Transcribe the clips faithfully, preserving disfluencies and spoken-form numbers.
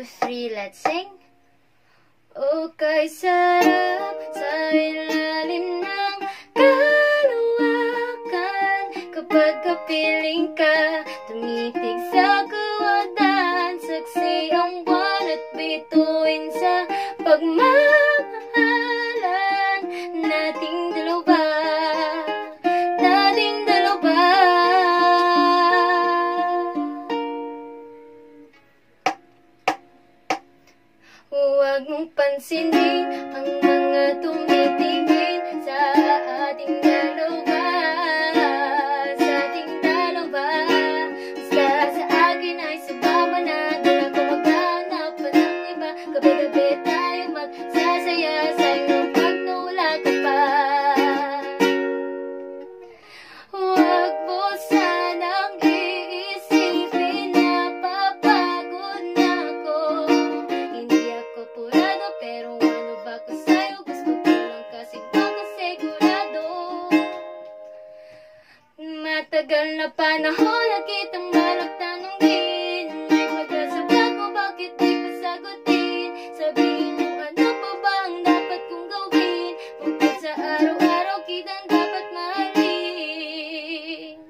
three, let's sing. O kay sarap sa ilalim ng kalawakan, kapag kapiling ka, tumitig sa kawadan, saksi ang buwan at bituin sa pagmamahalan nating dalawa, nating dalawa. Huwag mong pansinin ang mga tumitingin sa ating dalawa, sa ating dalawa. Basta sa akin ay sumama na, dala ko maghanap pa ng iba. Gabi-gabi tayo magsasaya sa iyong pag nawala ka pa. Huwag mo sanang iisipin na papagod na ako. Hindi ako purado, pero ano ba ko sa'yo? Gusto ko lang kasi makasigurado. Matagal na panahon na kitang balak tanungin, may mag-asaba ko bakit di pa sagutin. Sabihin mo ano pa ba ang dapat kong gawin, bukod sa araw-araw kitang dapat mahalin.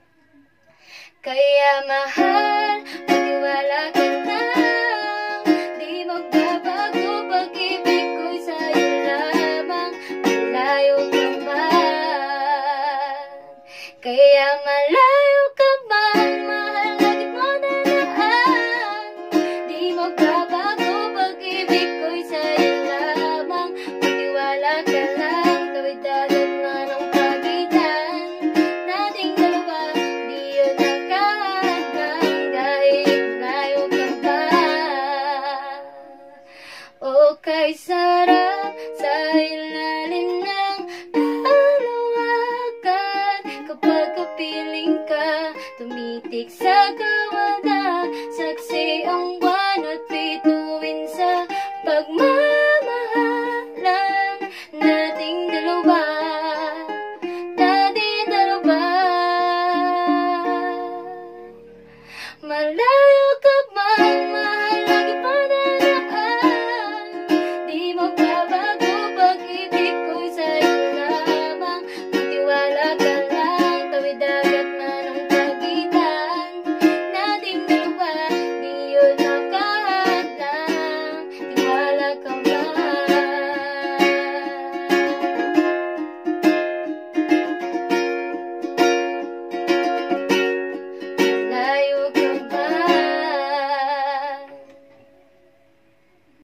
Kaya mahal, magtiwala ka lang, di magbabago pag-ibig ko'y sa'yo lamang, malayo ka man. Kaya malayo ka man, mahal, lagi mo nanaan, di magbabago pag-ibig ko'y sa'yo lamang, magtiwala ka lang, tawid dagat man ang pagitan nating dalawa, di yun nakahadlang dahil malayo ka pa. O kaysa